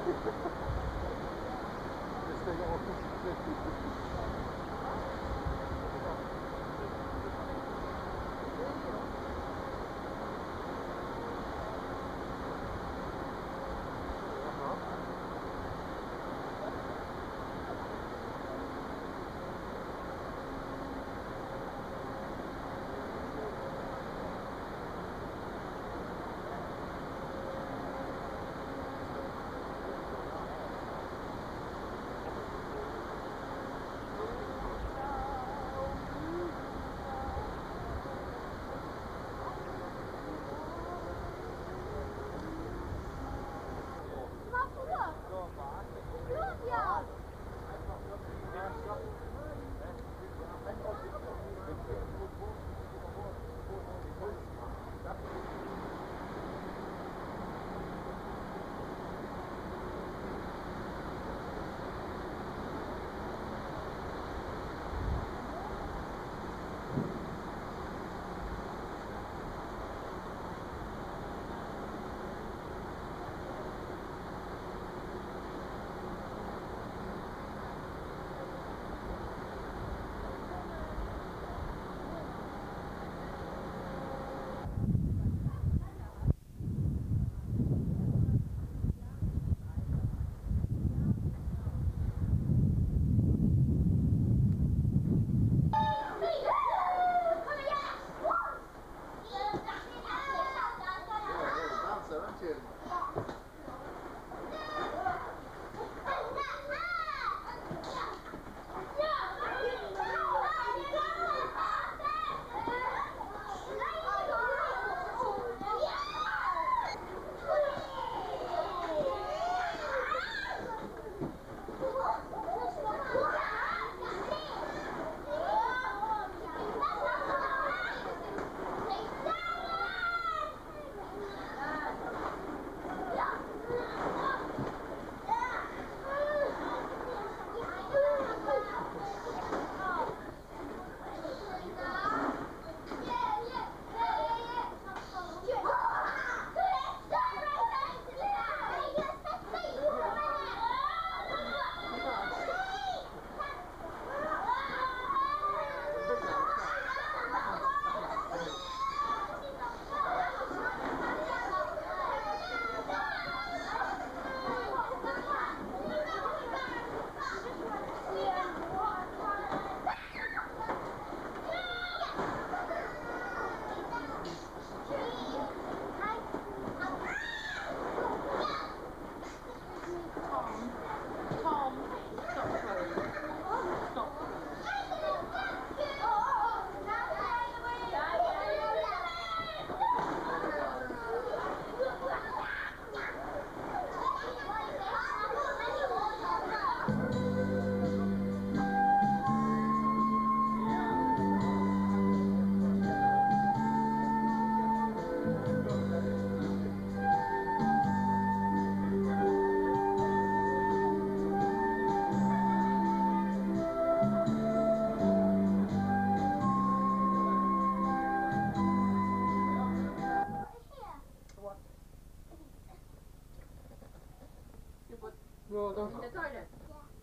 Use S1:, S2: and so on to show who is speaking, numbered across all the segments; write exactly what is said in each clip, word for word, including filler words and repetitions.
S1: Jo, de ska.
S2: Jag tar det.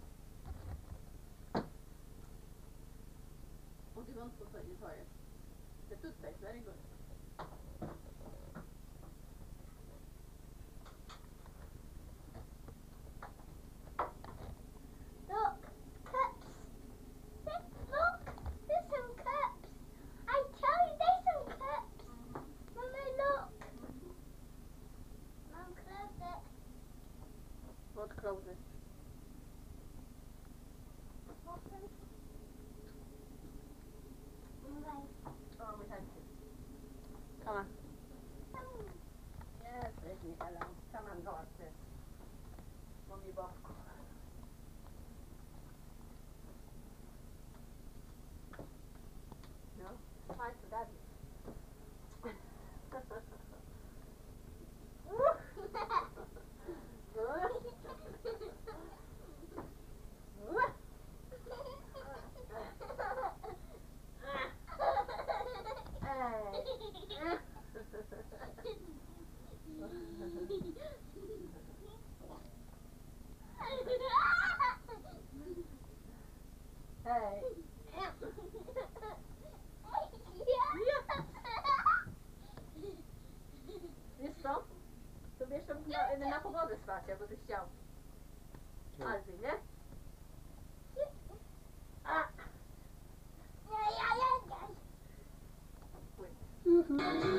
S2: Och du var inte på Sagittarius. The toothpaste, very good.
S3: Look, cups. Look, there's some cups. I tell you, there's some cups. Mummy, look. Mum, close it.
S1: What close it?
S3: Open.
S2: Oh, we had to.
S1: Come on.
S2: Yes, leave me alone. Come on, go upstairs. Mommy, Bob. No? Hi to daddy. czego ty chciał?
S4: Co?
S2: Alby, nie? A!
S3: Ja, ja, ja, ja.
S2: Płyn.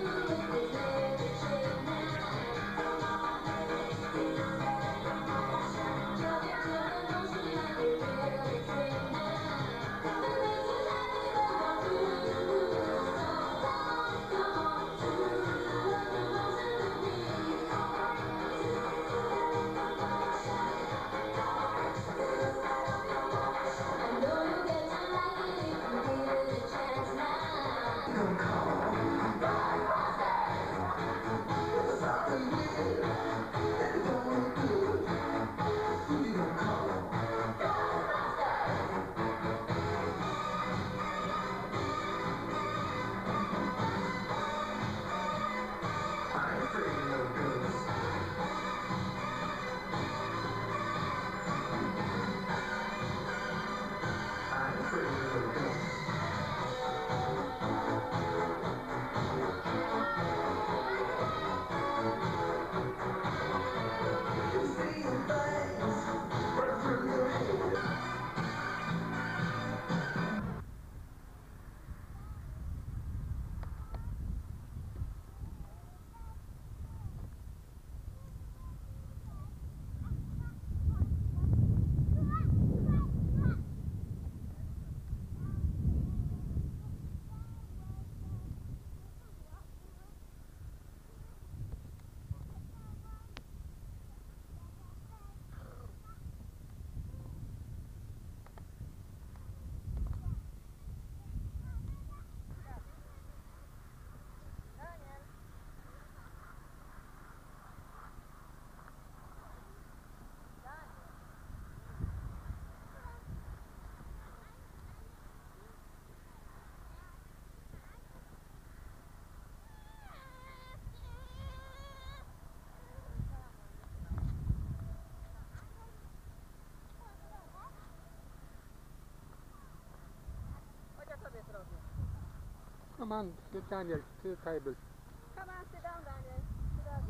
S4: Come on, sit Daniel, to the table.
S2: Come on, sit down, Daniel. Sit down.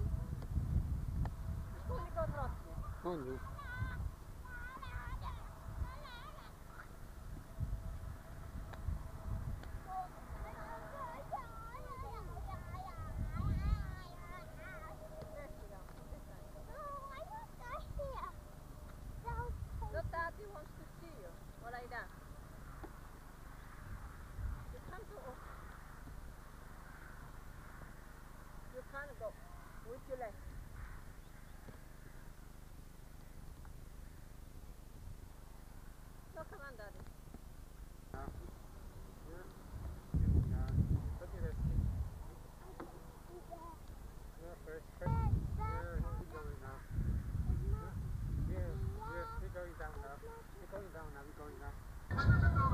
S2: Stój go odwrotnie.
S4: On you.
S2: Look, Daddy wants to see you. What are you doing? You can't go up. You can't go with your legs. No, come on, Daddy.
S4: Look at this. Yeah, first, first. Yeah, we're going now. Yeah, yeah, we're going down now. We're going down now, we're going down.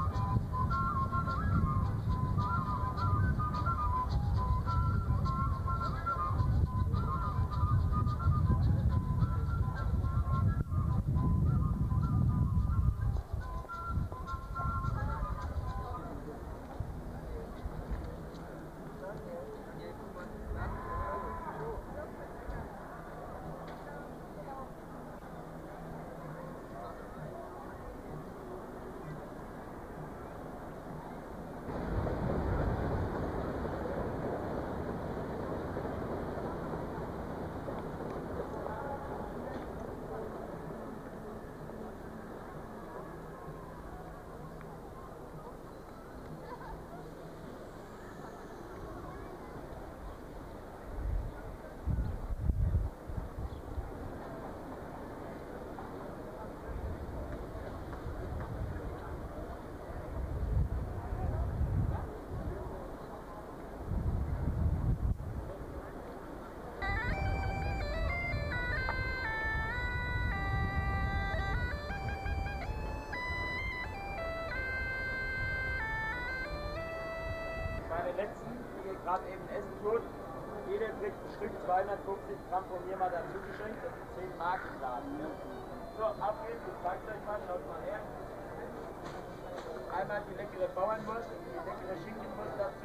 S5: Meine letzten, die gerade eben essen tun, jeder kriegt ein Stück zweihundertfünfzig Gramm von mir mal dazu geschenkt, das sind zehn Mark im Laden. Ne? So, ab geht's, ich zeig's euch mal, schaut mal her. Einmal die leckere Bauernwurst und die leckere Schinkenwurst dazu.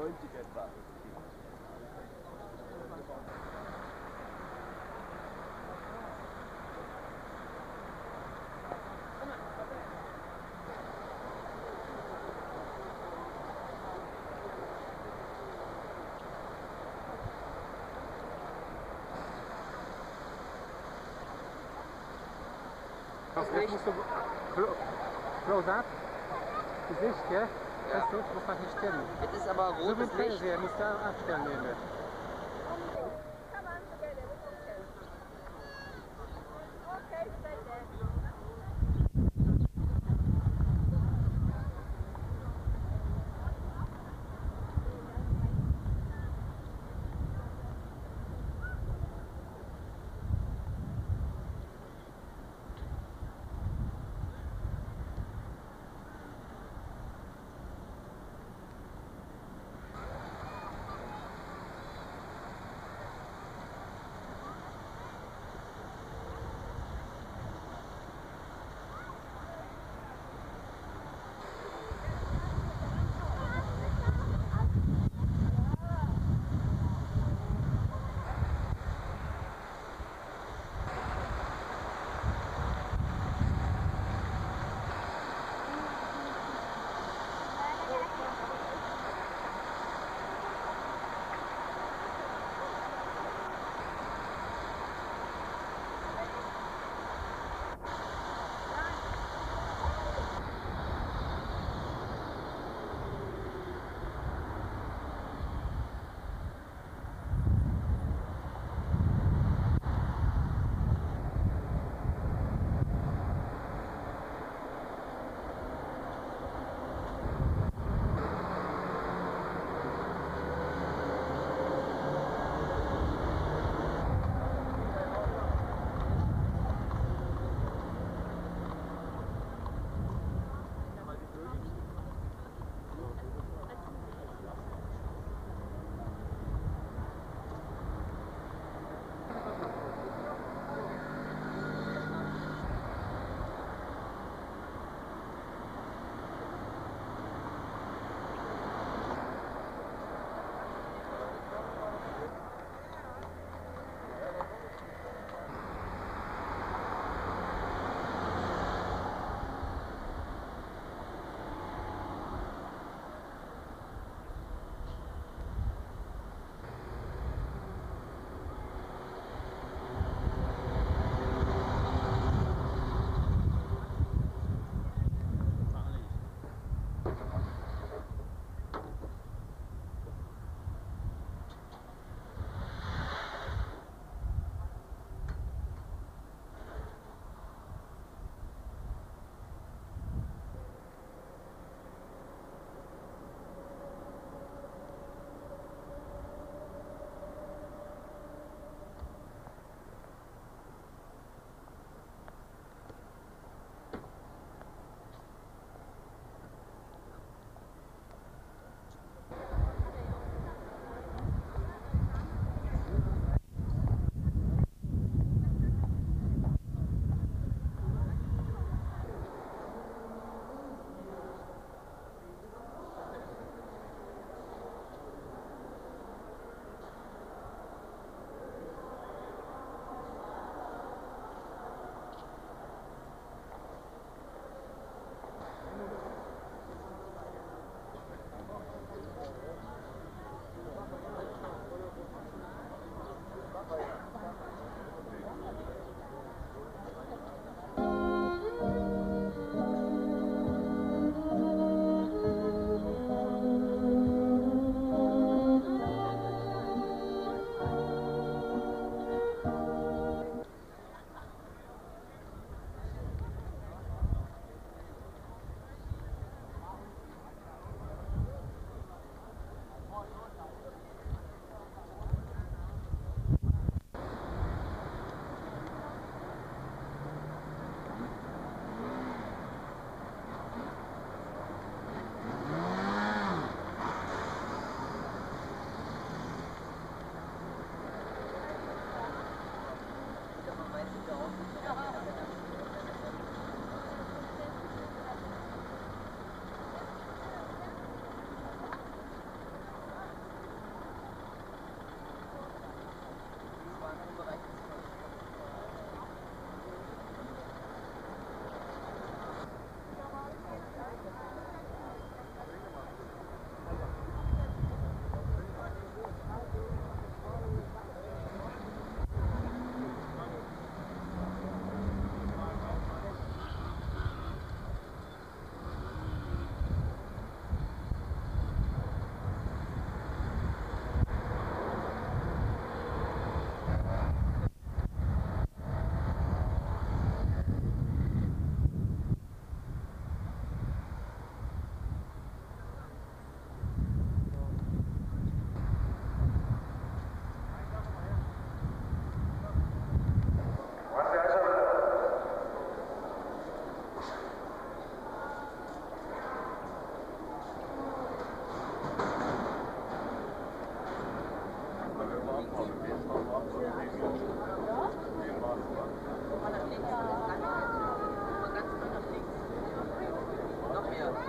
S5: neunzig etwa.
S4: Jetzt musst du clo- close up. Gesicht, gell? Das muss noch nicht stimmen.
S5: Jetzt ist aber
S4: So wie Fernseher, musst du abstellen nehmen.
S2: Come on, forget it. Okay. Okay, stay there.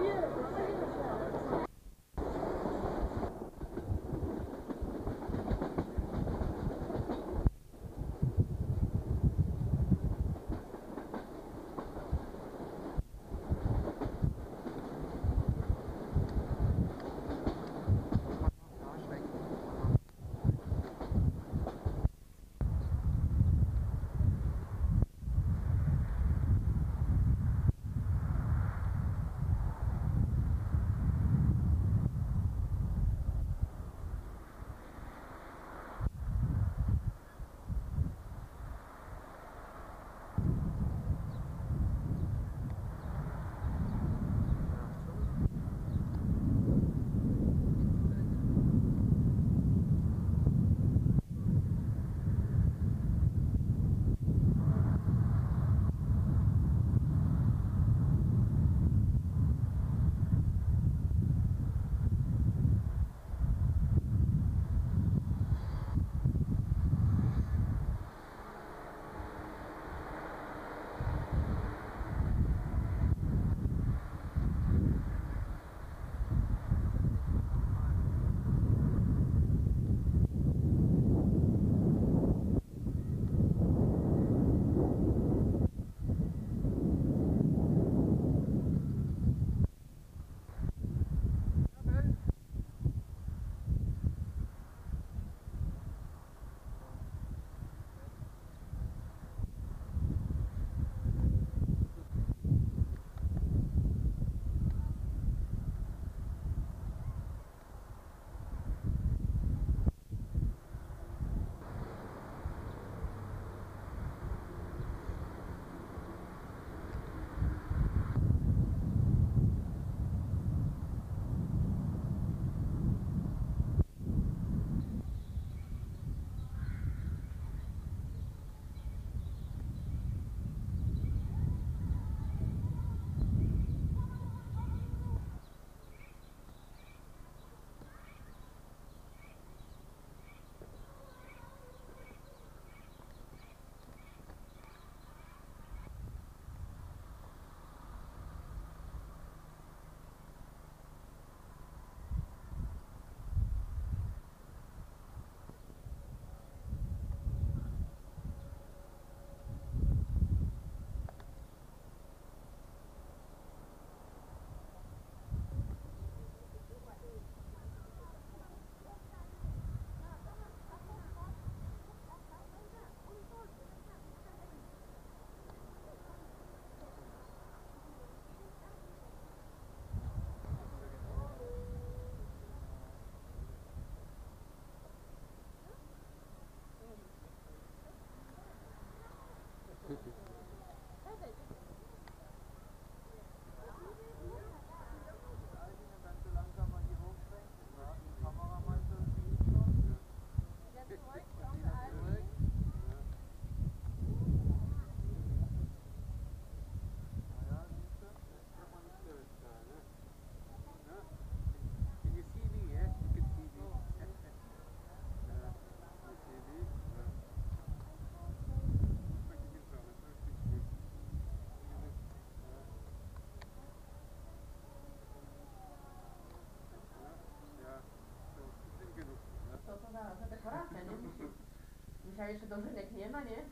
S2: Dzisiaj jeszcze dożynek nie ma, nie?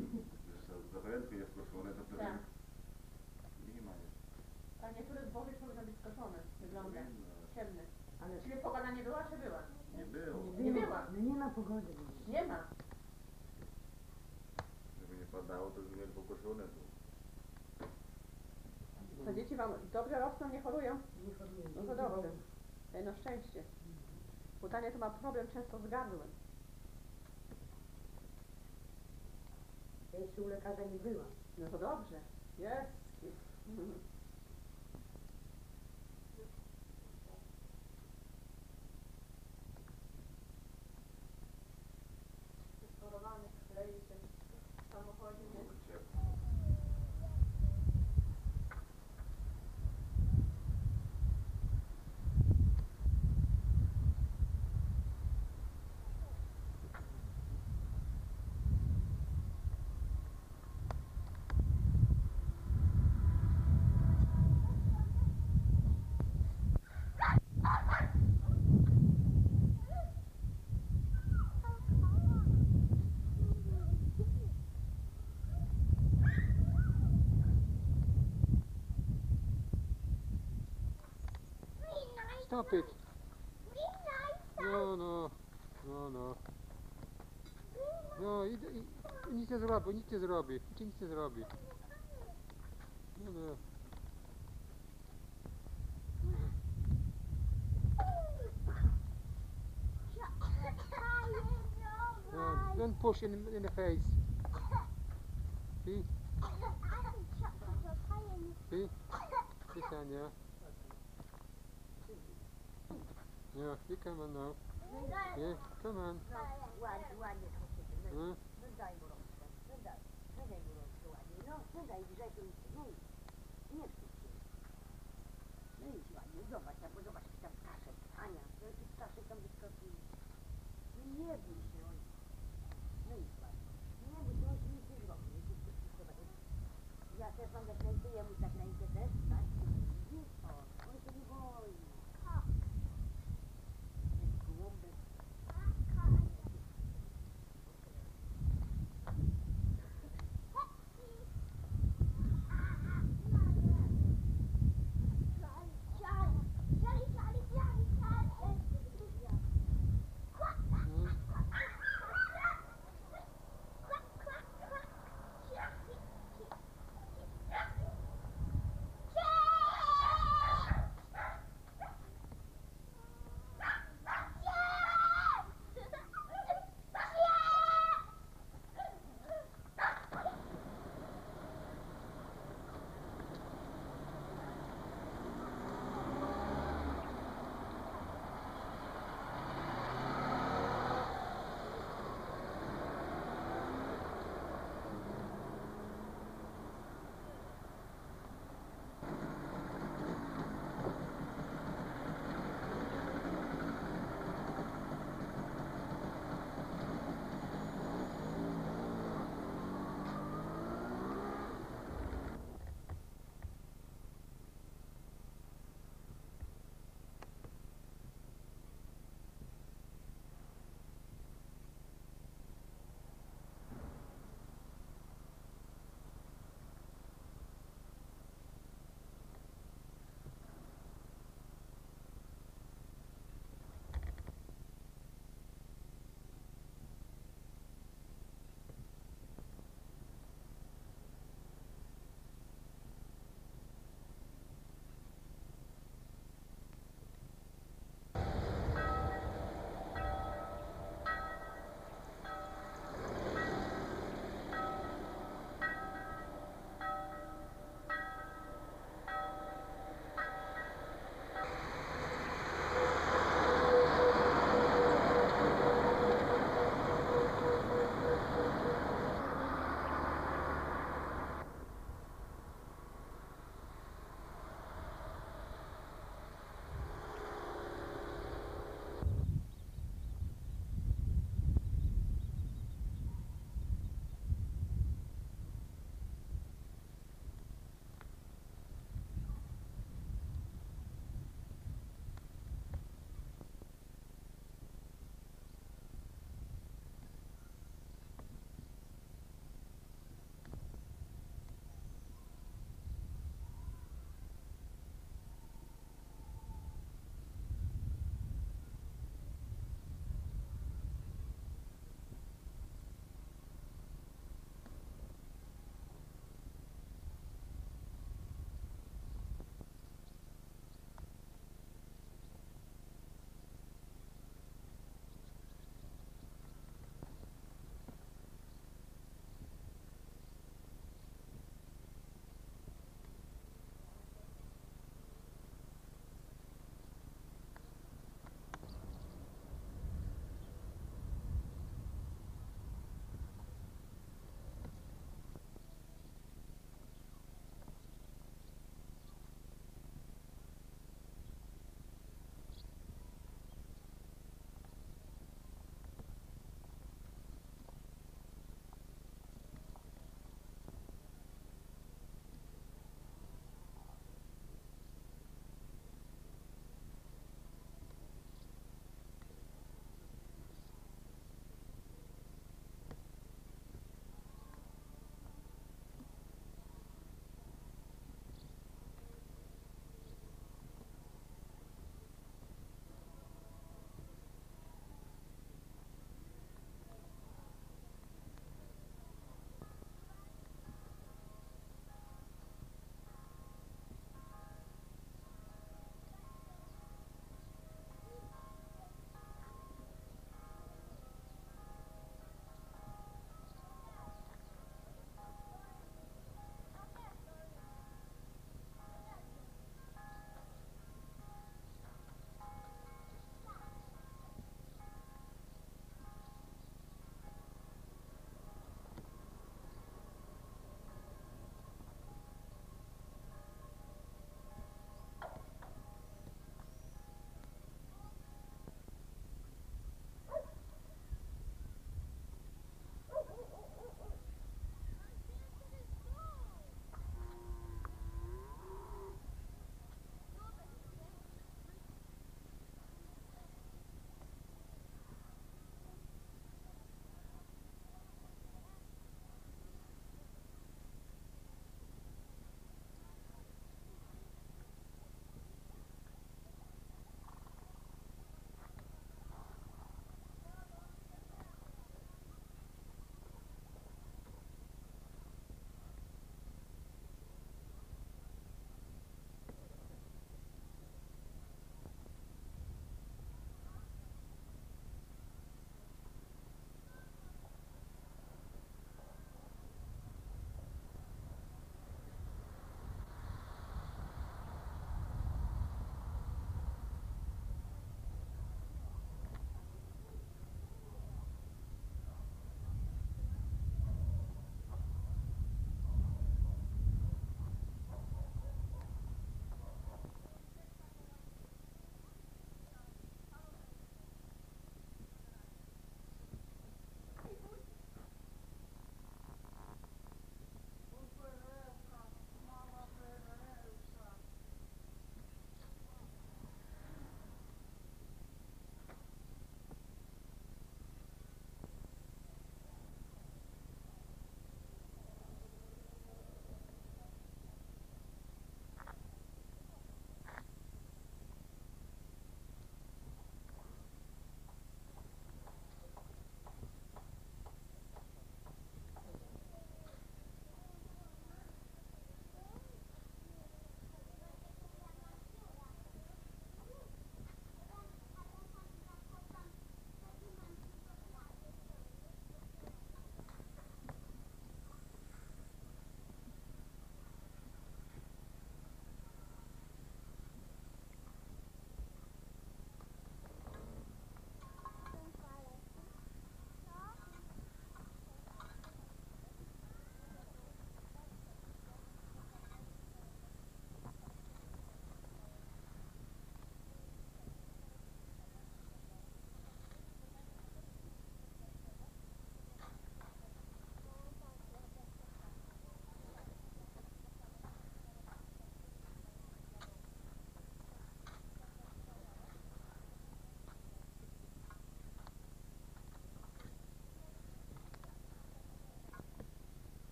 S6: Zachętnie jest koszone, to pewnie
S2: Tak.
S6: nie ma jeszcze.
S2: A niektóre zboże powinno być skoszone. Wygląda. Ciemne.
S7: Ale
S2: Czyli pogoda nie była, czy była?
S6: Nie było.
S2: Nie była.
S7: No nie ma pogody.
S2: Nie ma.
S6: Żeby nie padało, to by mieli pokoszone było.
S2: To dzieci wam dobrze rosną, nie chorują?
S7: Nie choruję.
S2: No to dobrze. Jedno szczęście. Bo Dania to ma problem często z gardłem.
S7: Ja jeszcze u lekarza nie byłam.
S2: No to dobrze. Jest. Schorowany, leje się w samochodzie.
S4: stop it.
S3: Be nice.
S4: No, no, no, no.
S3: Be nice.
S4: No, i, i, nic nie zrobi, nic nie zrobi, ci nic nie zrobi. No, no. No, don't push in, in the face. See? See? See, Sanya? Yeah, you come on now. Yeah, come on.
S7: Ładnie, ładnie to się
S4: Huh?
S7: no daj mu rączkę, no daj, no daj mu rączkę ładnie, no, no daj Grzesiu, no idź, nie wstydź się. No idź ładnie, zobacz tam, bo zobacz jaki tam ptaszek, Ania, jaki ptaszek tam wyskakuje. No nie bój się, oj. No idź ładnie, nie bój się, on ci nic nie zrobi, nie bój się, zobacz. Ja też mam zaklęcie, jemu zaklęcie też, tak? Widzisz? O, on się nie boi. Jest głąbek.
S3: Check!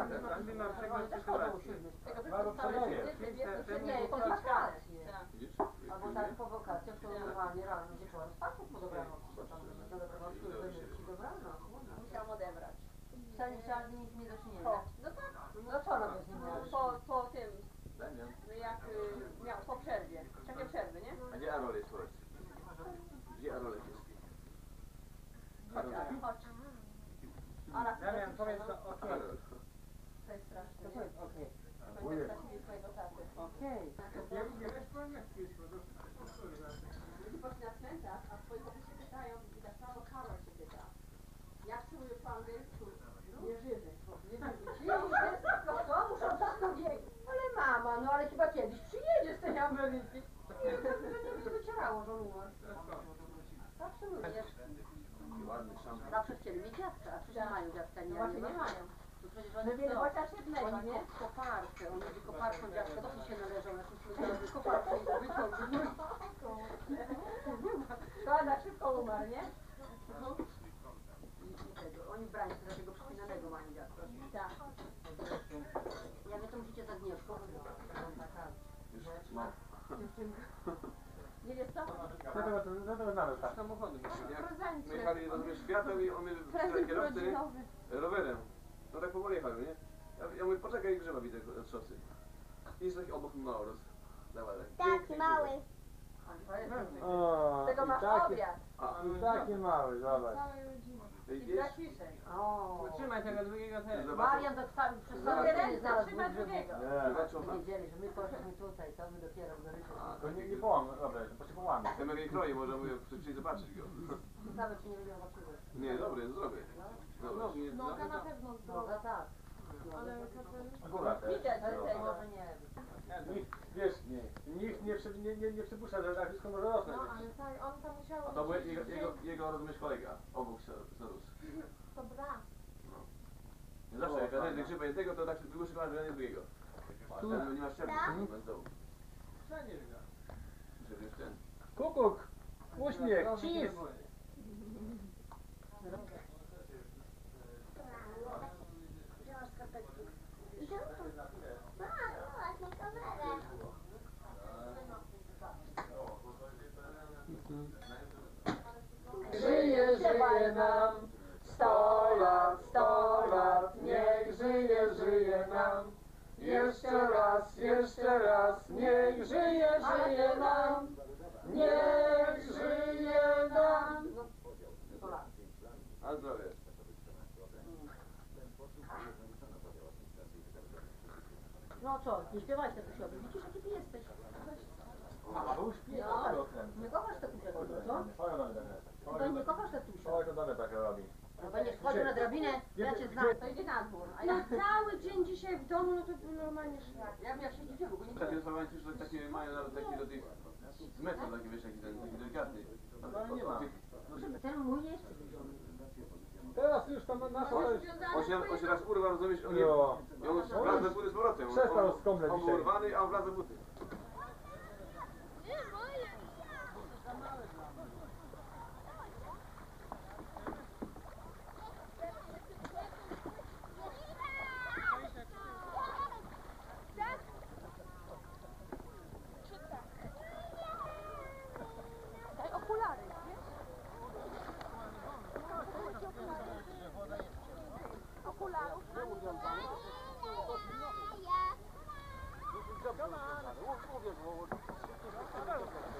S5: Tak,
S4: Każdy ma
S7: Ale
S4: przykład
S7: też chodzą
S4: sytuacji.
S7: siódmy.
S1: Tego
S5: Albo
S1: przez całe
S5: przeleje.
S1: życie, ty wiesz,
S4: Ten-
S1: że
S4: ten
S1: nie,
S4: mógł
S1: po
S7: tak.
S1: wakacje.
S7: Tak.
S6: Widzisz?
S7: Albo tak po wakacjach to normalnie rano wieczorem spacer po dobranoc, bo tam do dobranoc służby ci dobranoc.
S1: Musiałam odebrać.
S7: Wcale nie trzeba z nimi mieć do czynienia.
S1: Po, no tak,
S7: No co robię z nimi?
S1: po, po tym,
S6: Damian.
S1: no jak y, miał, po przerwie. Takie przerwy, nie?
S6: A gdzie Arol jest, powiedz? Gdzie Arolek jest?
S1: Chodź, Ala, chodź. Ala,
S4: Damian, powiedz to okej.
S6: Arol.
S1: to jest straszne,
S7: To
S1: nie?
S7: co jest okej?
S1: Będę stracili swojego czasu.
S7: Okej.
S4: Nie, nie wiesz po niemiecku jest po prostu.
S1: Ludzie poszli na cmentarz, a twoi chłopcy się pytają, i tak samo Karol się pyta. Jak się mówi po angielsku? Nie żywy. Nie żywy. No co? Muszą wszystko wiedzieć.
S7: Ale mama, no ale chyba kiedyś przyjedzie z tej Ameryki. Nie, to nie docierało, że on umarł. Absolutnie.
S6: Taki ładny szampon.
S7: Zawsze chcieli mieć dziadka, a przecież nie mają dziadka, nie,
S1: No właśnie nie mają.
S7: To przecież
S1: No
S7: oni
S1: więc
S7: chcą.
S1: chociaż jednego,
S7: Oni
S1: nie?
S7: ko- koparkę, on będzie koparką dziadka, to się należą, jak już myślałem, że koparkę i to wyciągnie.
S1: Szkoda, szybko umarł, nie?
S7: I, i tego, oni w brańcu takiego przypinanego mają dziadka.
S1: Tak.
S7: Ja wy to musicie z Agnieszką.
S6: Już mam.
S1: Nie wiesz co?
S5: Dlatego to, dlatego znamy tak.
S4: Samochody.
S8: Jak my jechali rozumiesz światem i on mnie
S1: Prezent
S8: kierowcy
S1: rodzinowy.
S8: rowerem. No tak powoli jechałem, nie? Ja, ja mówię, poczekaj, grzyba widzę od szosy. I jest taki obok Mauros. Dawaj,
S3: Taki
S8: piękny
S3: mały.
S8: grzyba.
S5: O,
S1: Tego
S5: i
S1: masz
S5: taki,
S1: obiad.
S8: A,
S5: i taki mały, zobacz.
S8: i
S1: I
S8: wiesz,
S1: braciszek.
S7: O,
S4: Trzymaj tego drugiego też.
S8: zobaczę,
S7: Marian tak sam przez
S8: Zobacz.
S7: cały dzień znalazł
S1: Trzyma
S7: dwóch grzybów.
S1: drugiego.
S5: Nie,
S8: zobaczą,
S7: Nie wiedzieli, że my poszliśmy tutaj, to my dopiero w Marysie.
S5: to nie, nie połam, dobra, to się połamie.
S8: ja mnie kroi, może mówię, przyjść zobaczyć go.
S7: Ciekawe, czy nie będziemy zobaczyły.
S8: Nie, dobry, zrobię. Dobra, nie,
S1: Noga na pewno
S7: Noga
S1: zdrowa.
S7: tak.
S1: Ale
S5: Góra też.
S1: widać, że
S7: To
S1: tego.
S7: może nie wiem.
S5: Nikt, wiesz, nie, nikt nie, przy, nie, nie, nie przypuszcza, że tak wszystko może rosnąć.
S1: No ale tak, on tam musiał...
S8: A to był jego, jego, jego rozumiesz kolega, obok Sarus.
S1: To brat.
S8: Nie zawsze jak ja znajdę grzyba jednego, to tak się długo szukałem, że ja nie drugiego. Ten nie ma ścierki, z dołu.
S4: Przeniesz go.
S8: Żeby już ten.
S5: Kukuk, uśmiech, cheese.
S3: Gdzie masz skarpetki? Mamo, ładnie kamerę.
S2: Żyje, żyje nam, sto lat, sto lat, niech żyje, żyje nam. Jeszcze raz, jeszcze raz, niech żyje, żyje nam, niech żyje nam.
S8: A zdrowie.
S7: No co, nie śpiewajcie Tusiowi, widzisz jaki ty jesteś.
S5: A, był śpiew,
S7: Nie kochasz tatusia, co?
S5: Twoją nogę
S7: To nie kochasz tatusia.
S5: Oj, to dobre takie robi.
S7: No będziesz wchodził na drabinę, ja cię znam.
S1: To idzie na dwór, a
S2: No
S1: ja...
S2: cały dzień dzisiaj w domu, no to był normalnie szlak.
S7: Ja bym jak się dziwię, bo nie
S8: Takie słowańcy, że takie mają nawet takie do tych metrów, taki wiesz, taki ten, taki delikatny.
S5: No nie ma.
S7: ten mój nie jest przybliżony.
S5: Teraz już tam nasza to jest...
S8: On się, on się raz urwał, rozumiesz, on nie...
S5: Jo.
S8: I on wlazł buty z powrotem. On-
S5: Przestał
S8: on-
S5: skomleć
S8: On był
S5: dzisiaj.
S8: urwany, a on wlazł buty.
S3: Daj okulary, wiesz? Okularów.
S8: Mówię, bo...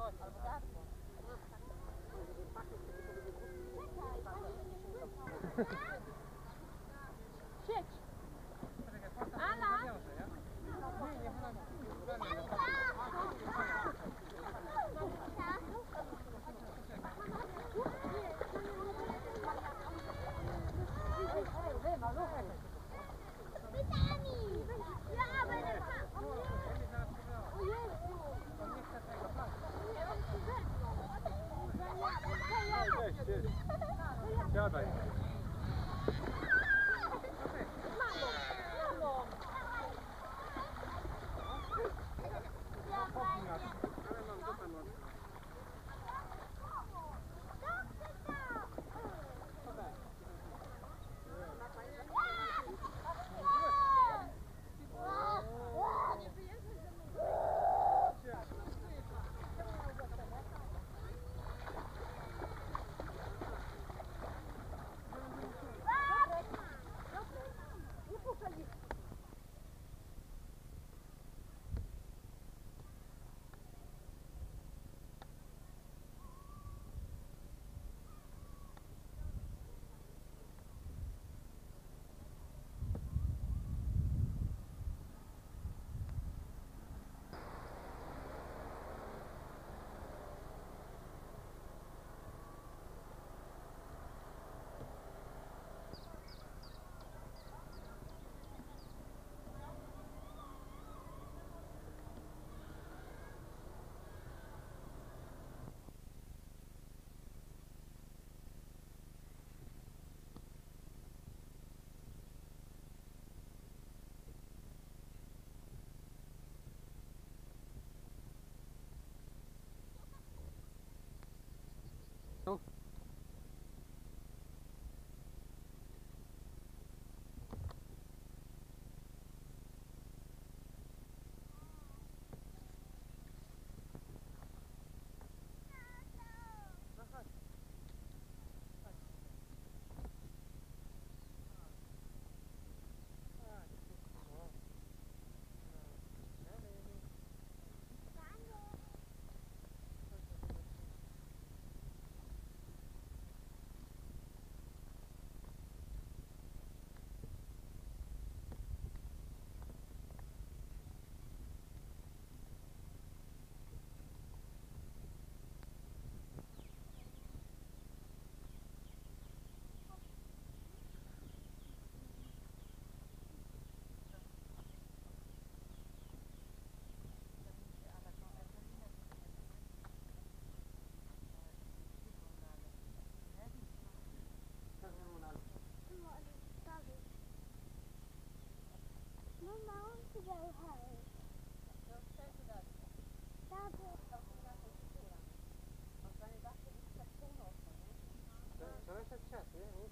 S2: Sieć!
S4: Poczekaj, postaw, to nie zawiąże, ja? Nie, nie, ona... Siadaj. Ale mam dupę mocno.
S3: Mama, I want to go home.
S4: Wczoraj się kwiaty, nie?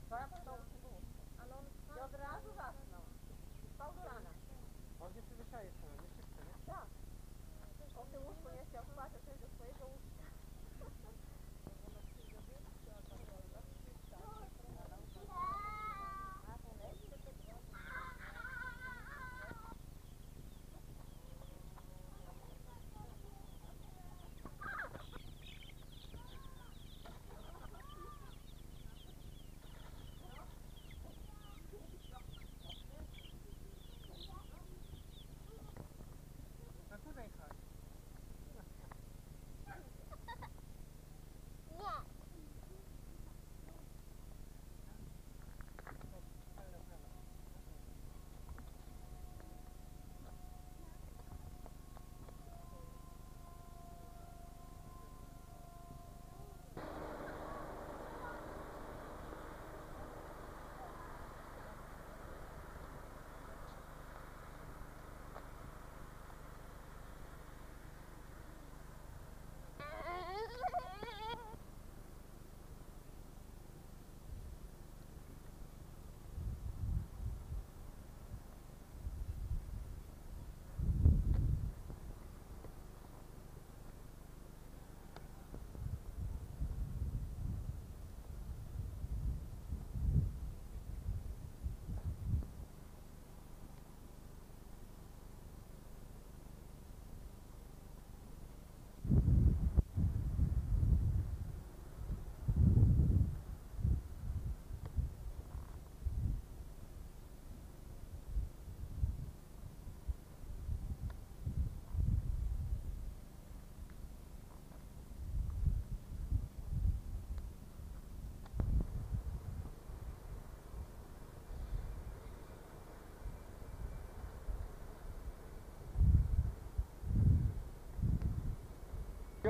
S2: I od razu zasnął. Spał do rana.
S4: On się przyzwyczaił jeszcze, nie szybko, nie?
S2: Tak. O tym łóżku nie chciał spać, a coś do swojego łóżka.
S4: A tutaj chodź.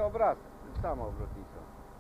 S4: obraz, samo obrotnicą.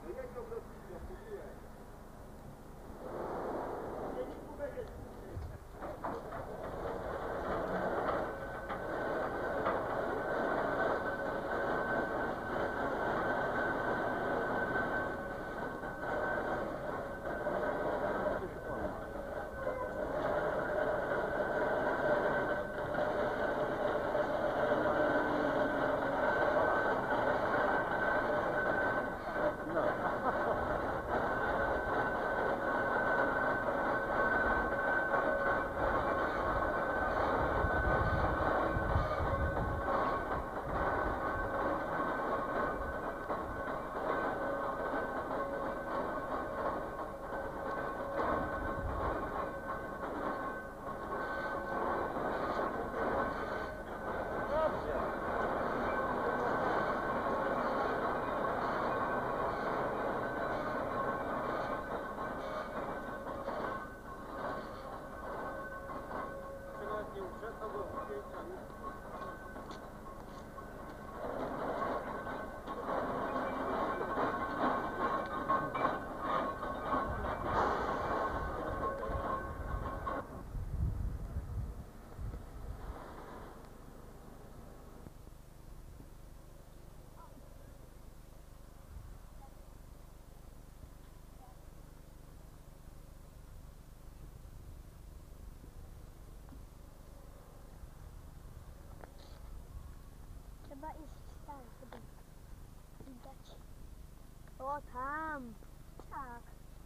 S3: Trzeba iść tam, żeby widać. O, tam. Tak.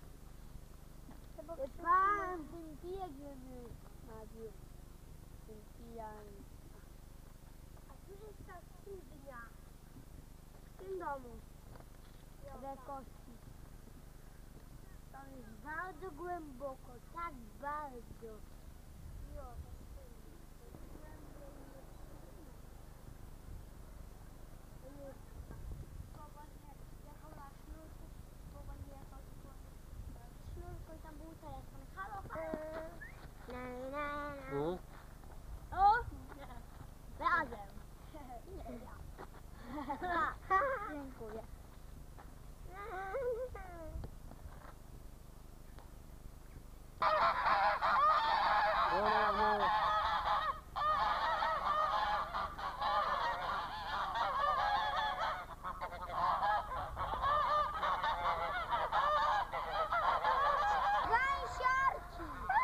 S3: Trzeba tam, tym biegniemy na dół. Tym pijany. A tu jest ta studnia. W tym domu. Rekosji. Tam jest bardzo głęboko, tak bardzo. Jo, powoli jechał na sznurku, powoli jechał na sznurku i tam był telefon. Halo, halo. Na, na, na.
S4: Mhm.
S3: O! Razem. Nie, ja. Dziękuję.
S4: No, no, no.
S3: Gęsiarki!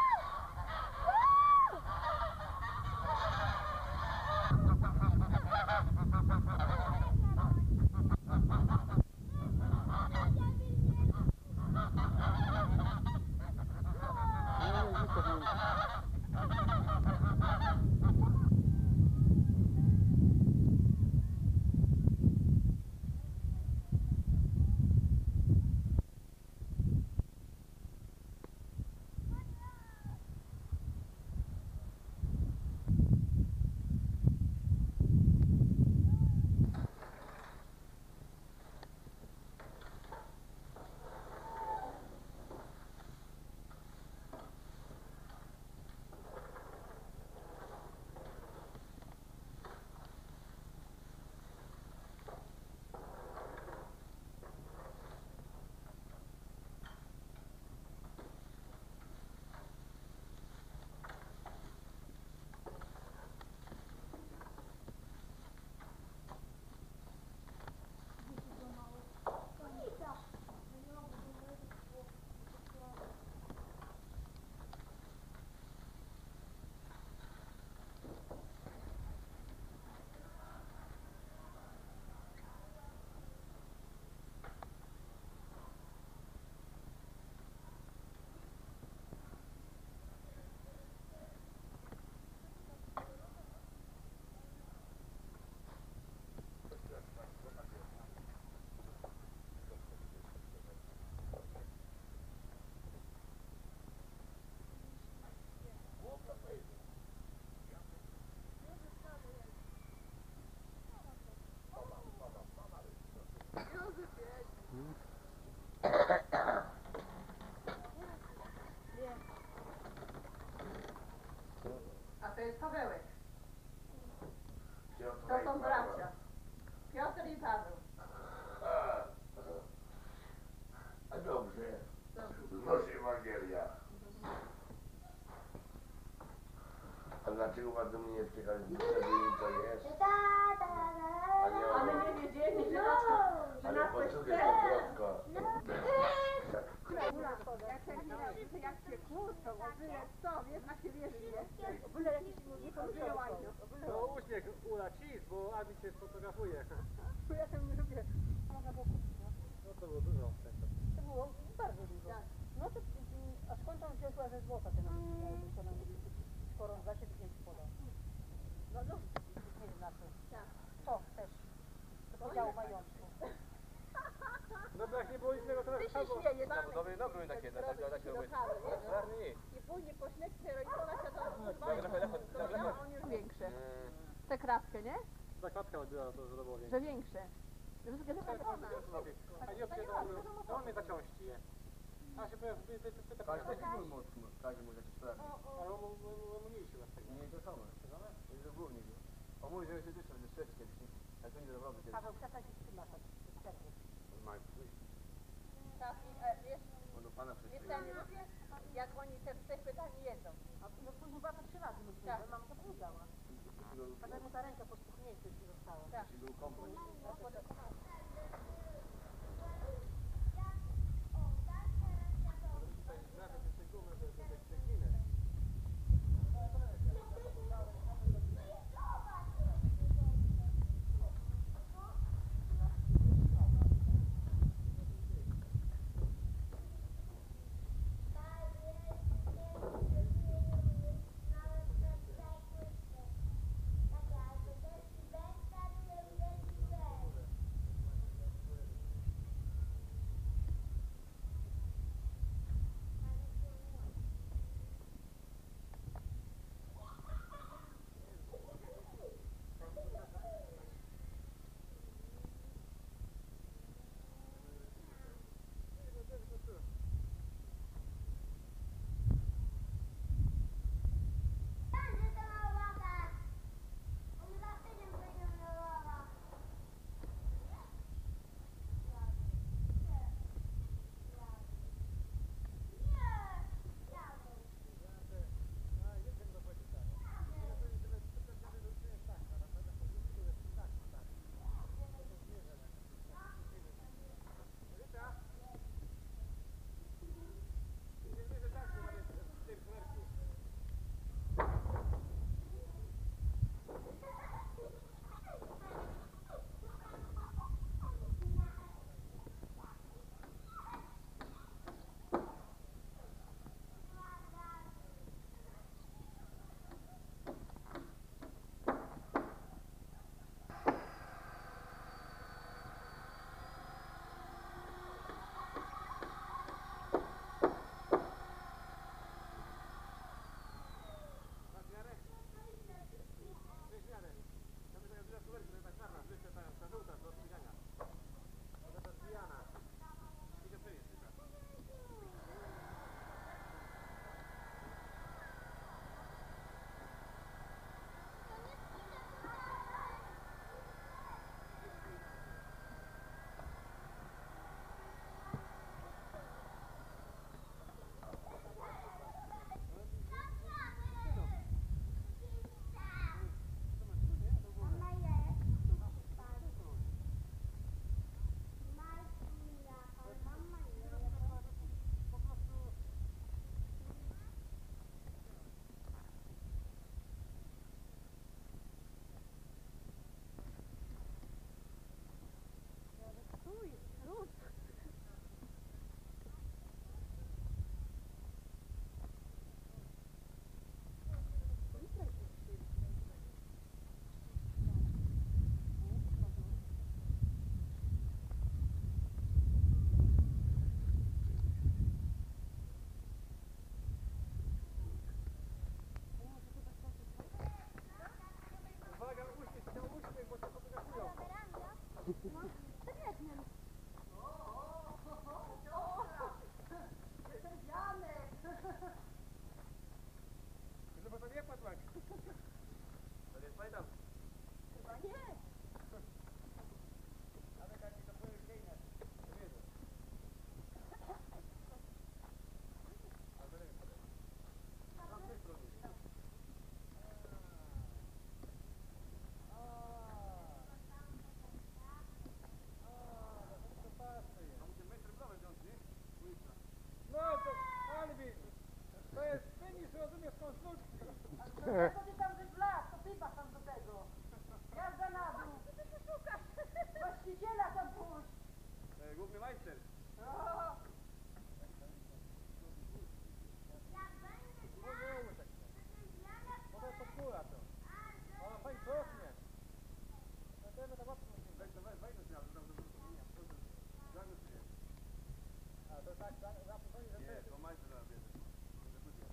S1: A to jest Pawełek.
S8: Piotr
S1: To
S8: i
S1: są
S8: Paweł.
S1: bracia. Piotr i Paweł.
S6: dlaczego bardzo mnie nie wtychać w duszę, że mi to jest? A nie
S1: A my
S6: ono.
S1: nie wiedzieli, że nas, że
S6: Ale
S1: nas coś
S6: poczuję
S1: chce.
S6: to krótko.
S2: Jak się nie jak się kłócą, o byle co, wiesz, a się wierzy, nie? O byle jakiś nie pomyślał.
S4: No uśmiech Ula, cis, bo Abi cię sfotografuje.
S2: Ja tego nie lubię. Można było kupić, no.
S4: No to było dużo tego.
S2: To było bardzo dużo. No to, mm, a skąd on wziął ze złota ten skoro on za siebie zdjęć podał? No, no, nie wiem na co. To też. Do podziału majątku.
S4: No bo jak nie było nic innego, to
S2: Ty się
S4: albo...
S2: śmiejesz,
S5: No, dobre nogły takie, tak, tak, tak się robi. Czarny.
S2: i później po śniegce i ona się to
S5: Trochę, trochę, trochę.
S2: on już większe. Te kratkę, nie?
S4: Ta klatka była to, że to było większe.
S2: Że większe. Że wysokie to
S4: A nie odpierdolę, no on mnie zaciąści je. A się powiem, ty, ty, ty, ty,
S5: Każdy film mocno, każdy może jakiś prawie.
S4: ale on mu nie się tego.
S5: Nie to samo. To jest głównie. O mój, że się dyszę, że szwedzkie kiedyś, nie? Ale to nie do roboty kiedyś.
S2: Paweł, przestań się z tym latać. Przerwy.
S5: Mają przyjść.
S2: Tak, i e, wiesz,
S5: On do pana
S2: wiesz
S5: przyjdzie.
S2: co ja nie lubię? Jak oni te, te pytania jedzą. A no później bardzo trzy razy mówię, tak. Mama to powiedziała. A tak mu ta ręka po spuchnięciu już nie została. Tak.
S5: Jeśli był kompot.
S4: rozumiesz konstrukcję.
S2: Ale co ty tam żeś wlazł, to ty masz tam do tego. Jazda na dół. Co ty się szukasz? Właściciela tam pójść.
S8: Główny majster.
S2: O,
S4: Może to kula to. Ona fajnie cofnie. Na tyle to łatwo.
S8: Weź to, weź, weź to śmiało, to tam nie.
S4: A to tak, tak, zapomnij, że
S8: Nie, to majster zaraz bierze. Egzekucja.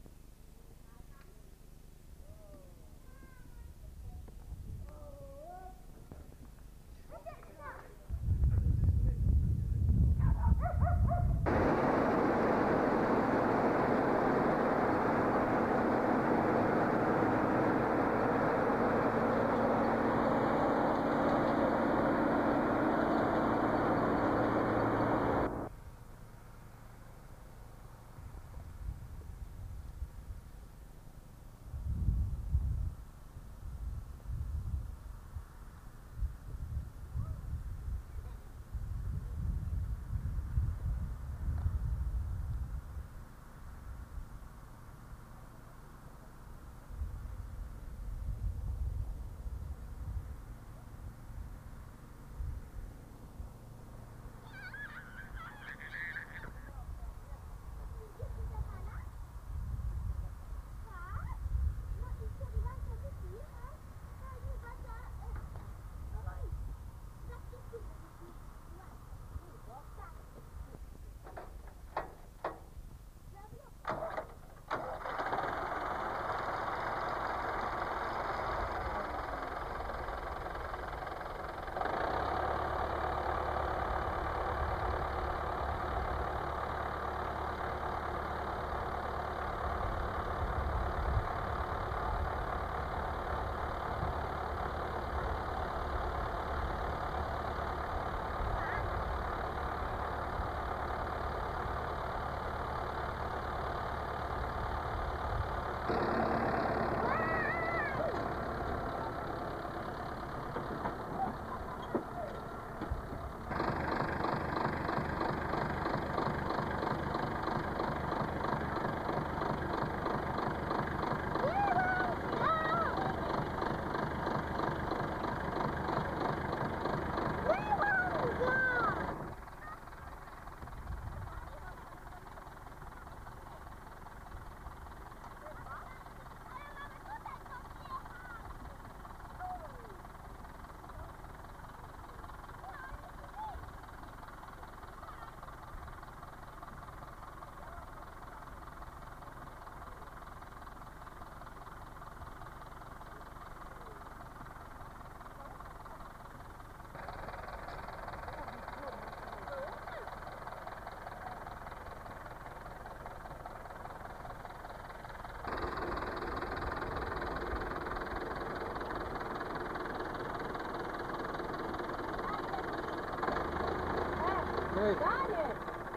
S2: Daniel!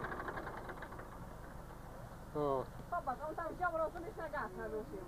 S4: O.
S2: Zobacz, on tam wziął, rozumiesz, na gaz naruszył.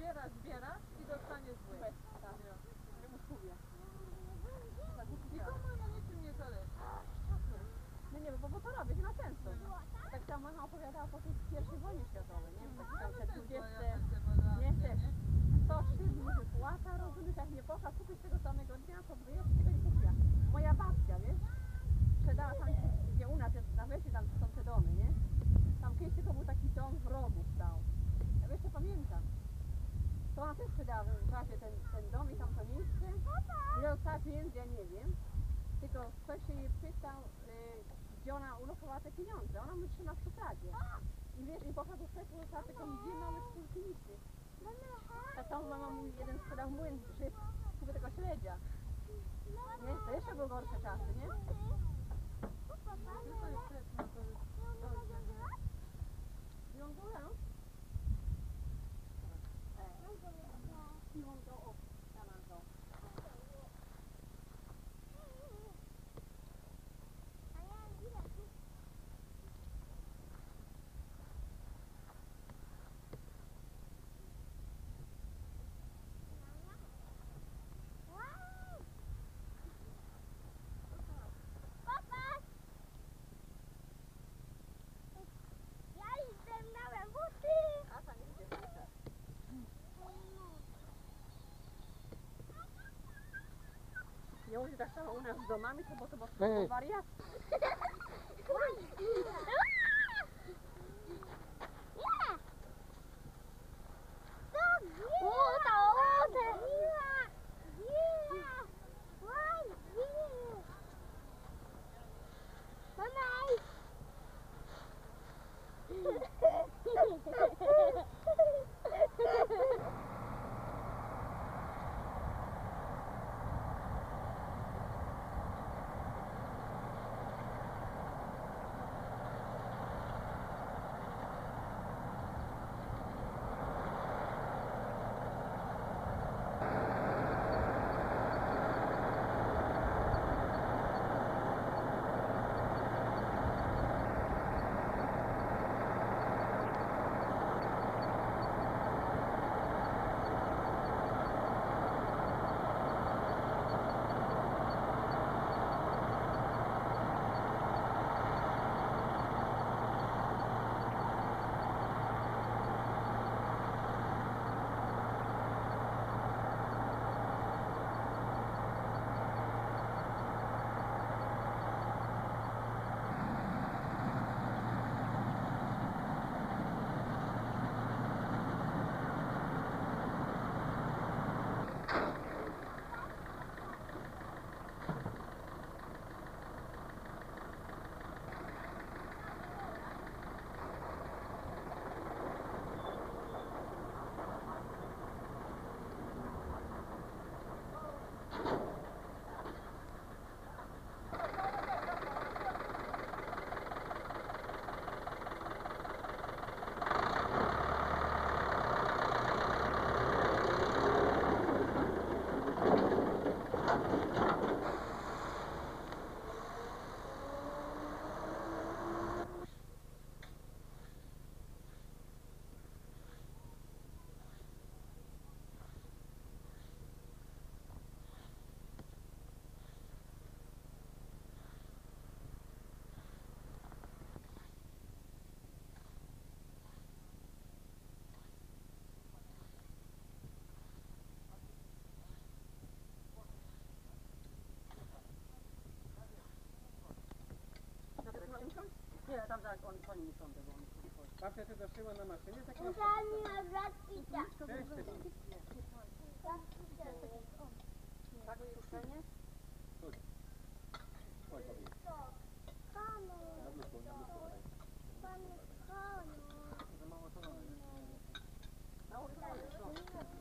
S1: zbiera, zbiera i dostanie zły.
S2: Tak. Mówię.
S1: Nikomu na niczym nie zależy.
S2: No nie, bo, bo to robię, na często. Tak samo mama opowiadała po tej pierwszej wojnie światowej, nie? Tak tam te dwudzieste, nie też. To trzy dni wypłata, rozumiesz, jak nie poszła kupić tego samego dnia, to wyjeżdża tego nie kupiła. Moja babcia, wiesz, sprzedała tam, gdzie u nas jest, na wieś tam są te domy, nie? Tam kiedyś tylko był taki dom w rogu stał. Ja wiesz, co pamiętam. To ona też sprzedała w czasie ten, ten dom i tam to miejsce. Ile dostała pieniędzy, ja nie wiem. Tylko ktoś się jej pytał, y, gdzie ona ulokowała te pieniądze. Ona mówi, trzyma w szufladzie. I wiesz, i poszła do sklepu, dostała taką dwie małe szkórki listy. Tak samo mama mówi, jeden sprzedał młyn, że kupię tego śledzia. Nie? To jeszcze były gorsze czasy, nie? Wiążula? Siłą to, o, ja mam to. A tam jest dziewczynka. Nie mówię tak samo u nas z domami, to bo to bo
S4: Ej.
S2: wariat. Nie, tam tak, oni, oni nie są tego, oni są twoje.
S4: Babcia, ty doszyła na maszynie takie?
S2: Tak, ruszenie? Mało to jest, no.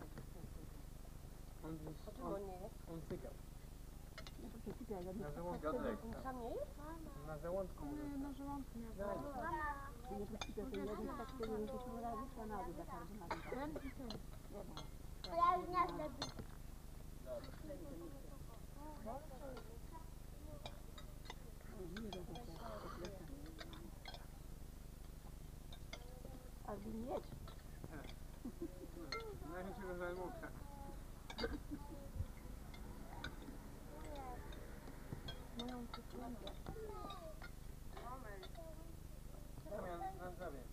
S4: On,
S2: Dlaczego
S4: on,
S2: nie jest?
S4: on sykał.
S2: Na
S4: żołądku.
S2: Sam nie jest?
S4: Na żołądku.
S2: Na żołądku nie ma. Nie pościgę, to jeden tak się nie wyszło na wyszła na dół za karbonami. Ten i ten.
S3: Ja już nie chcę być.
S2: A mieć?
S4: Największego zajmuka. Damian, na zdrowie.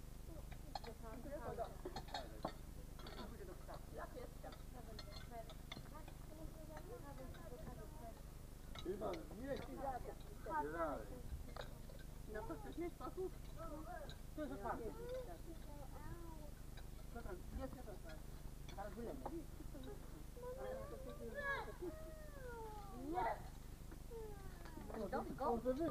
S6: Chyba nie.
S4: Gdzie dalej?
S1: No to chcesz mieć spokój?
S2: Tu jest otwarte.
S1: Jest to tak.
S2: Zaraz wylemy.
S6: Może wyjść.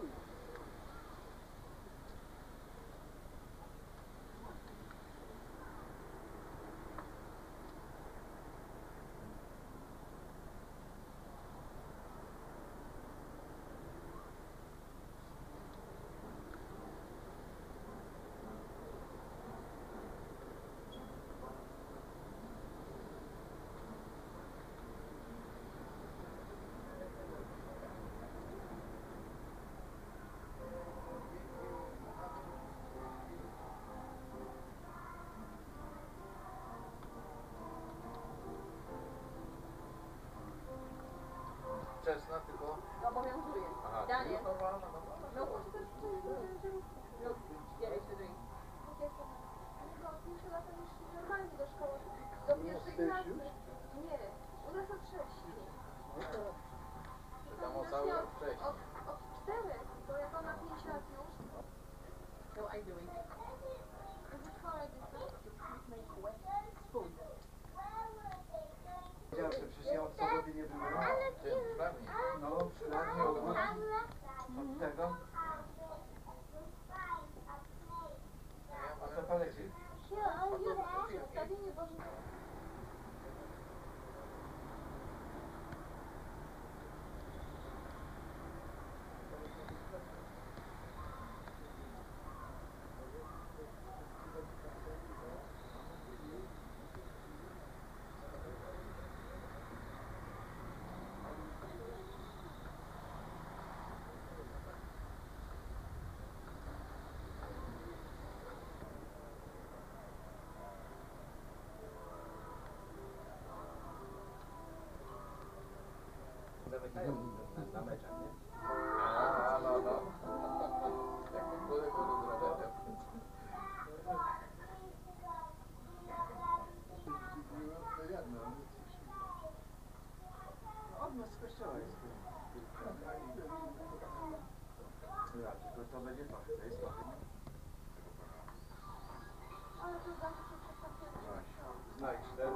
S8: Wczesna tylko.
S1: Obowiązuje.
S8: Aha,
S1: Daniel.
S8: no normalna, normalna.
S1: No, no, zbieraj się drink.
S3: Pięciu lat już normalnie do szkoły. Do pierwszej klasy. Nie, u nas od sześciu.
S8: Czy tam o cały rok wcześniej.
S3: Od, od czterech, bo jak ona pięć lat już.
S1: No, I'm doing it. Spoon.
S6: Wiedziałem, że przecież ja od soboty nie byłem.
S8: Ty, pewnie.
S6: No, przynajmniej od, od tego. A co pan leci?
S3: Ustawienie Boże.
S5: Zamykają na, na meczach, nie?
S8: A, no, no. Jak podkładaj wodę do radia.
S6: Od nas z kościoła jest. Ja, tylko to będzie pachę, to jest pachę.
S3: Ale to zawsze się przestawiamy.
S8: Znajdź ten.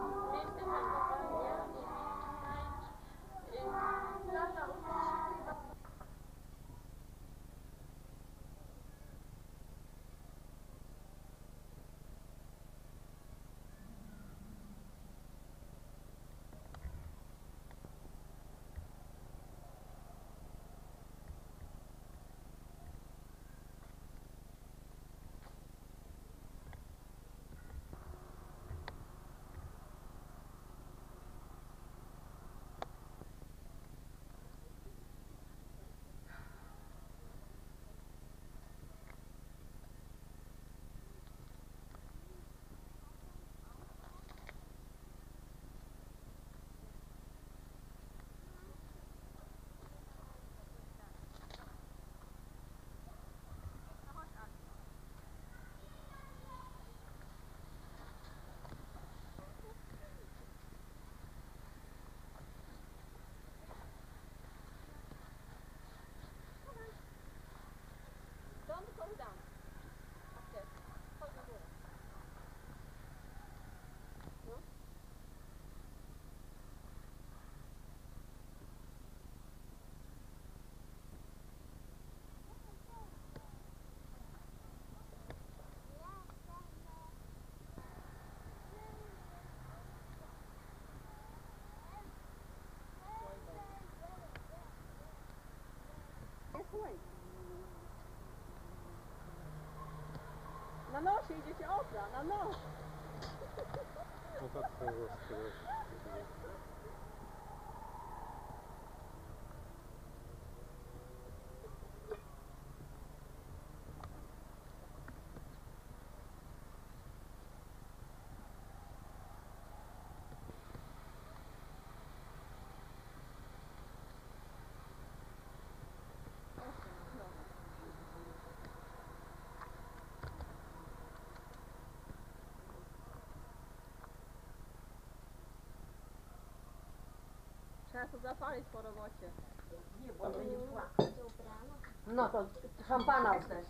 S3: Lata, uczyć się chyba.
S1: Don't go down. Upstairs. Chodź na górę. No. Na nosie idzie się opra, na nos.
S4: No to co jest?
S1: to zapalić po robocie.
S7: Nie, bo będzie szła.
S2: No to szampana też.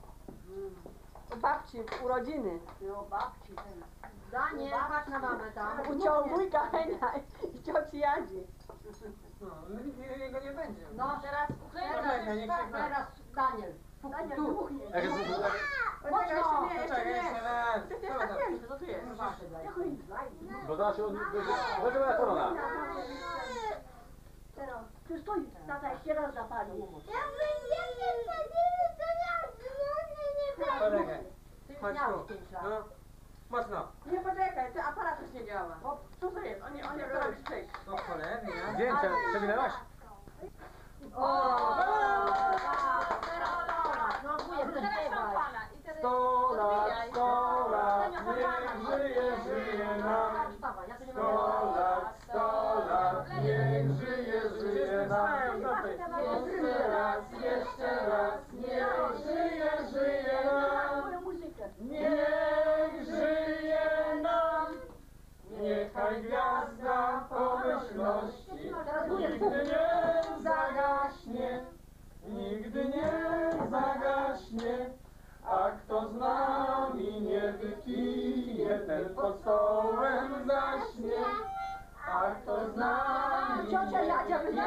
S1: Babci urodziny.
S7: No babci ten.
S2: Daniel, patrz na mamę tam.
S1: Uciąguj Henia i cioci Jadzi.
S4: No, jego nie będzie.
S2: No teraz, teraz,
S4: Poczekaj, niech się gra.
S2: teraz Daniel.
S7: Daniel,
S2: Tu.
S7: dmuchnie.
S4: Jak jest
S2: Mocno.
S4: Poczekaj, jeszcze raz.
S1: Co tu jest?
S7: Ja go nie znajdę.
S5: Bo zaraz się on... Będzie moja korona.
S7: Teraz, tu stoi, tata jeszcze raz zapali.
S4: Poczekaj.
S2: Ty
S4: Chodź
S2: miałeś
S4: tu.
S2: pięć lat.
S4: No. Mocno.
S1: Nie poczekaj, ten aparat już nie działa. Co to jest? Oni, oni to robić przejść.
S4: No cholery, ja.
S5: Zdjęcie, przewinęłaś?
S2: O! No wujek ten śpiewaj.
S5: Sto lat, sto lat, niech żyje, żyje nam.
S2: Wstawaj, ja to nie
S5: Sto
S2: mogę.
S5: lat, sto lat, niech żyje, żyje nam. Jeszcze raz, jeszcze raz, niech żyje, żyje nam.
S7: Moją muzykę.
S5: Niech żyje nam. Niechaj gwiazda pomyślności nigdy nie zagaśnie, nigdy nie zagaśnie. A kto z nami nie wypije, ten pod stołem zaśnie. A kto z nami
S7: Ciocia Jadzia by nie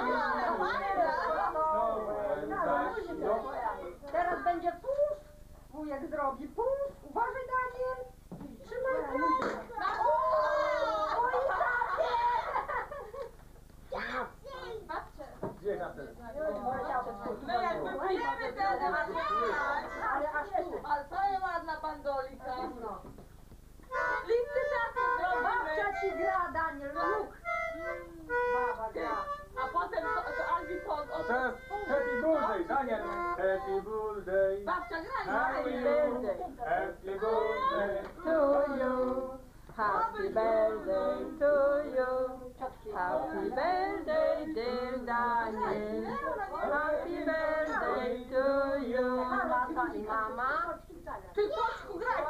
S5: stołem zaśnie.
S7: Teraz będzie pusz. Wujek zrobi pusz. Uważaj, Daniel. Trzymaj pracę. Oj,
S5: Gdzie na ten?
S1: My jak wypijemy ten,
S7: ale aż tu.
S1: ale co nie ładna bandolika. Listy tacy zrobimy.
S7: Babcia ci gra, Daniel, luk. Baba gra.
S1: A potem to, to Albison.
S5: A teraz happy birthday, Daniel. Happy birthday.
S1: Babcia gra
S5: Happy
S1: i
S5: birthday. Happy birthday.
S1: to you. Happy birthday to you. Happy birthday, dear Daniel. Happy birthday to you.
S2: Tata i mama.
S1: Ty koczku graj.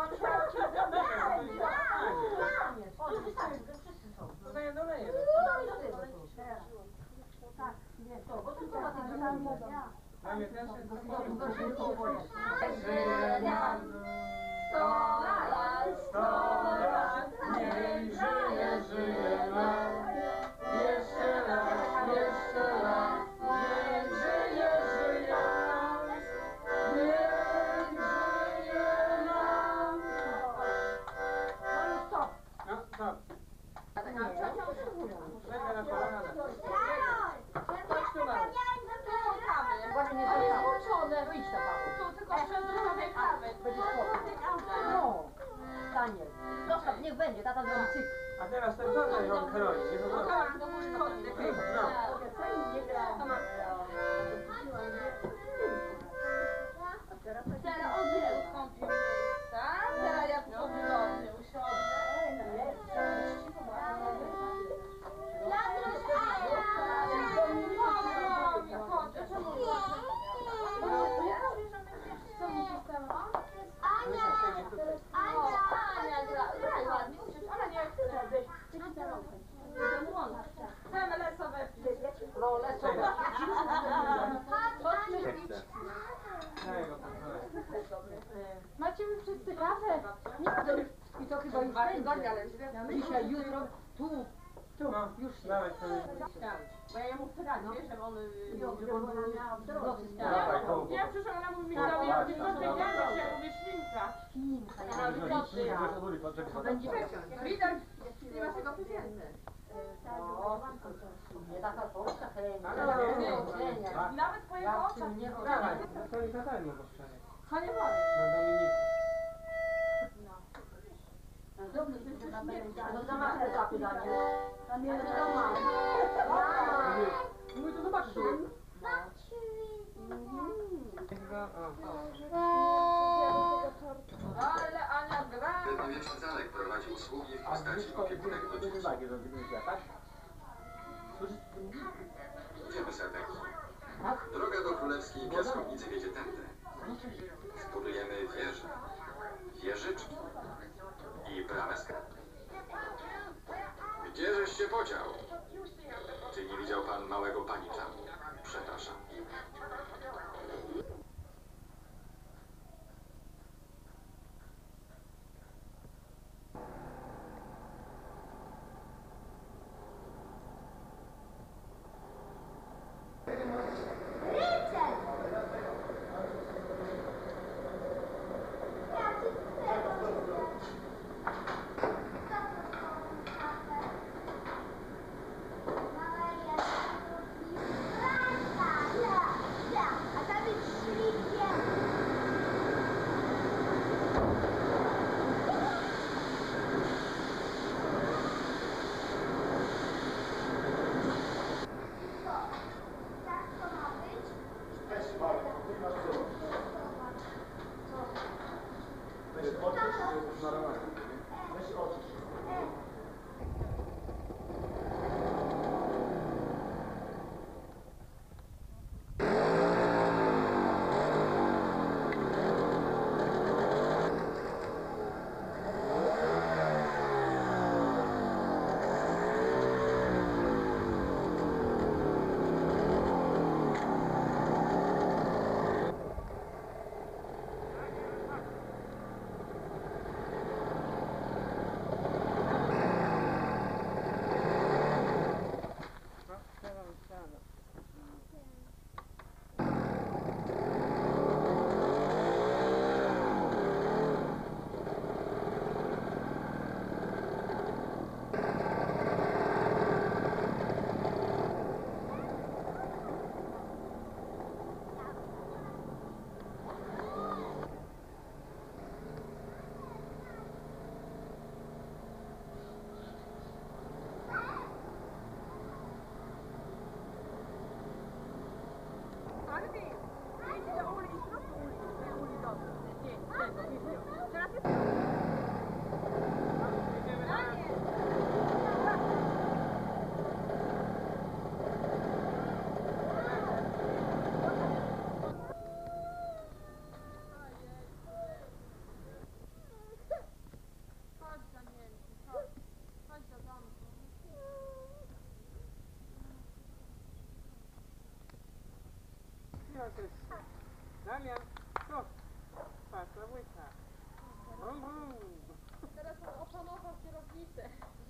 S4: To ja doleję.
S7: Tak, nie, to.
S2: Bo to chyba ty dynamika.
S4: Mamy też
S5: Żyje nam.
S1: Sto lat,
S5: Sto lat, niech żyje, żyje nam. Jeszcze raz, jeszcze raz, niech żyje, żyje nam. Niech żyje nam.
S7: No i stop.
S4: No, stop. Czekaj na kolana.
S2: Właśnie nie zrobione. No idź na Paweł.
S1: Tu tylko przezroczone kawy.
S2: Będzie spoko. No. Daniel. Zostaw, niech będzie. Tata zrobi cyk.
S4: A teraz ten co ją kroi? Nie to co?
S1: Kocham, to mój kotek.
S4: No.
S1: Teraz odbiór komputerista. Teraz ja podlony usiądę. Ania gra, graj ładnie, ona nie chce. Chcemy lesowe.
S2: No, lecą.
S4: Daj go pozwolę.
S1: Macie mi wszyscy kawę?
S2: I to chyba już będzie. Dzisiaj, jutro, tu.
S4: No,
S2: Już
S4: dawaj sobie.
S1: Bo ja mu chcę dać, wiesz, żeby on...
S2: żeby on miał w drodze
S5: Dawaj,
S2: stał.
S5: to.
S1: Ja przyszłam, ona mówi, że ja nie powiedziałam, że ja mówię świnka.
S2: Świnka,
S1: Ja
S2: ja
S1: mówię,
S2: wiem.
S1: co ty?
S2: To będzie
S1: Widać, nie ma tego pieniędzy.
S2: No, nie taka polska chemia.
S4: Ale
S1: Nawet twoje
S2: Ja w
S1: oczach
S2: tym nie
S4: Dawaj,
S2: rozumiem.
S4: to i zadaj mu poszczenie.
S1: Co nie wolno?
S4: Na Dominiku.
S2: No to masz plecaku, Daniel. Ale to mam. Mama.
S4: Mój to zobaczysz.
S1: Ale Ania gra.
S6: Średniowieczny zamek prowadzi usługi w
S5: A
S6: postaci
S5: dziecko,
S6: opiekunek do
S5: dziecko,
S6: dzieci.
S5: dziecko, dziecko, tak? Słyszysz?
S6: Idziemy serdecznie. Droga do królewskiej piaskownicy wiedzie tędy. Zbudujemy wieże, wieżyczki i bramę skarbów. Gdzie żeś się podział? Czy nie widział pan
S9: małego panika. Przepraszam.
S4: Damian, co? Patrz, na łyka. Brum, brum.
S1: Teraz on opanował kierownicę.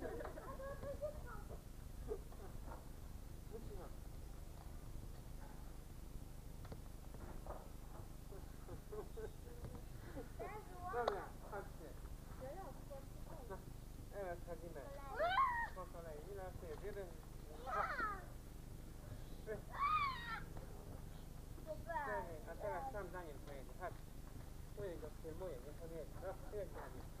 S4: Dobra, chodźcie. No, teraz chodzimy. Po kolei. Ile nas jest? Jeden, dwa, trzy, cztery. A teraz sam Daniel pojedzie. Chodź. Ujej go, filmuję, niech on jedzie. No, jedź Daniel.